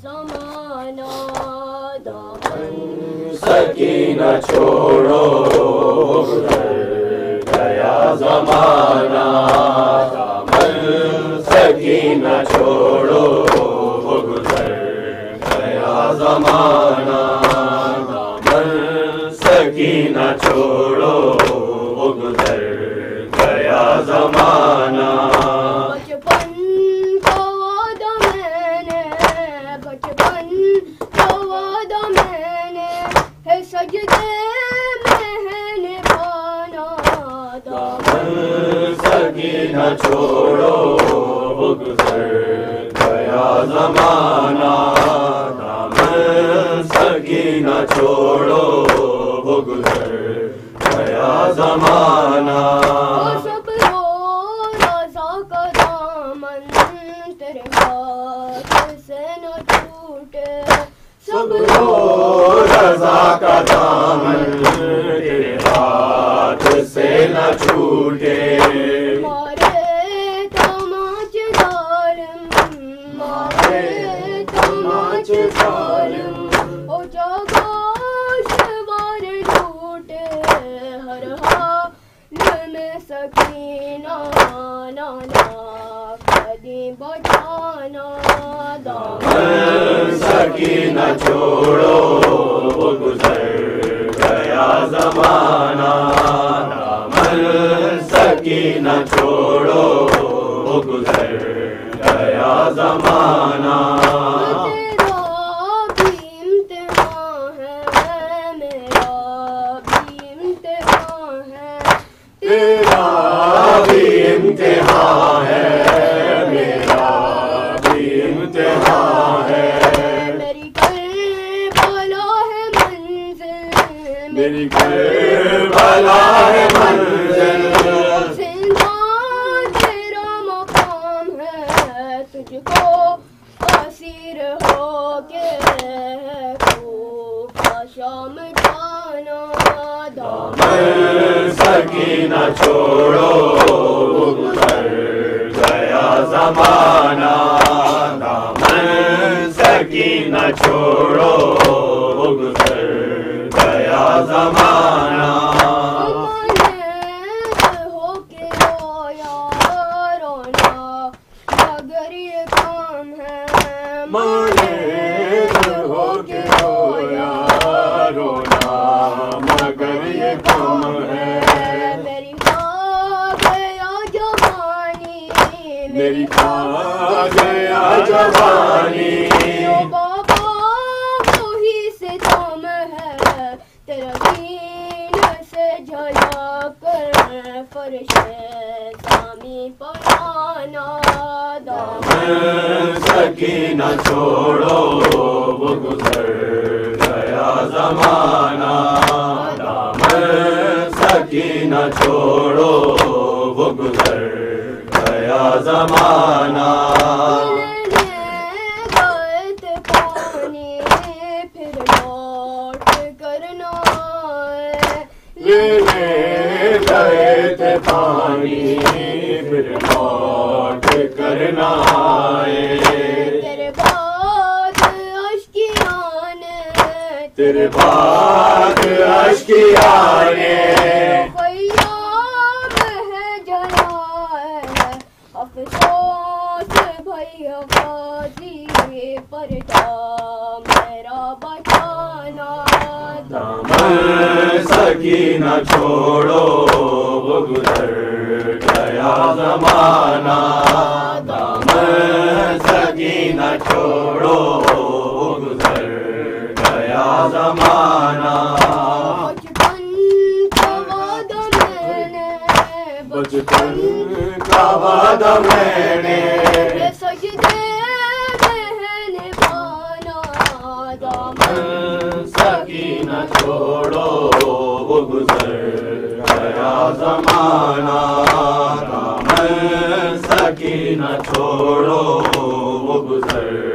ज़माना दामन सकीना छोड़ो गुज़र गया ज़माना दामन सकीना छोड़ो गुज़र गया ज़माना दामन सकीना छोड़ो गुज़र गया ज़माना। सजदे मैंने पाना दामन सकीना छोड़ो गुज़र गया ज़माना दामन सकीना छोड़ो गुज़र गया ज़माना। सब रो रज़ा का दामन तेरे हाथ से न छूटे सब रो रज़ा का दामन तेरे हाथ से न छूटे मारे तमाच जालिम ओ जागोश वार लूटे हर हाल में सकीना नाना कदी बचाना दामन सकीना छोड़ो गुज़र गया ज़माना दामन सकीना छोड़ो गुज़र गया ज़माना। तेरा भी इम्तिहान है मेरा भी इम्तिहान है मेरी करबला है मंजिल मेरी करबला है मंजिल जिंदा तेरा मकाम है तुझको असीर होके खूब शाम जाना दामन सकीना छोड़ो गुज़र गया ज़माना दामन सकीना छोड़ो गुज़र गया ज़माना। होके रोया रोना मगर ये काम है माने होके रोया रोना मगर ये काम है मेरी खा गया जवानी मेरी खा गया जवानी बाबा वही से तुम है तेरा दीन से झला कर फर्श सामी पराना दामन सकीना छोड़ो गुज़र गया ज़माना दामन सकीना छोड़ो गुज़र गया ज़माना। पानी फिर लौट करना लेने गए थे पानी फिर लौट करना आए तेरे बाद अश्कियाने तेरे बाद अश्कियाने ख़याम है जला है अफ़सोस भैया गाज़ी पर जा मेरा बचाना दामन सकीना छोड़ो गुज़र गया ज़माना दामन सकीना छोड़ो गुज़र गया ज़माना। बचपन का वादा मैंने सजदे मैंने पाना दामन सकीना छोड़ो गुज़र गया ज़माना दामन सकीना छोड़ो गुज़र